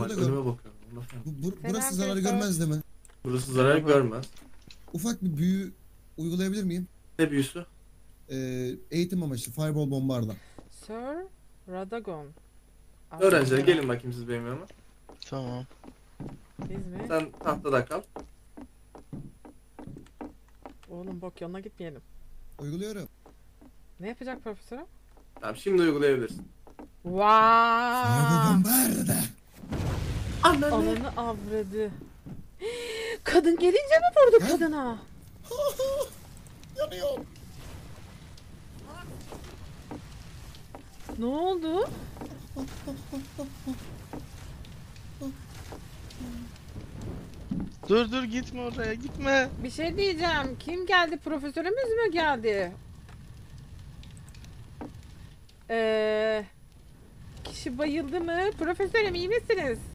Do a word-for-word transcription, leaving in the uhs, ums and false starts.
Burada Önüme gör. bakıyorum. Allah kahretsin. Bu, bu- Selam burası zarar Christoph. görmez değil mi? Burası zarar görmez. Ufak bir büyü uygulayabilir miyim? Ne büyüsü? Ee, eğitim amaçlı fireball bombarda. Sir Radagon. Öğrenciler Aslında gelin bakayım siz benim yanıma. Tamam. Biz mi? Sen tahtada kal. Oğlum bok yoluna gitmeyelim. Uyguluyorum. Ne yapacak profesörüm? Tamam şimdi uygulayabilirsin. Fireball Vaaay. bombarda. Ananı avradı. Kadın gelince mi vurdu Ha? kadına? Yanıyor. Ne oldu? Dur dur gitme oraya gitme. Bir şey diyeceğim. Kim geldi? Profesörümüz mü geldi? Eee... Kişi bayıldı mı? Profesörüm iyi misiniz?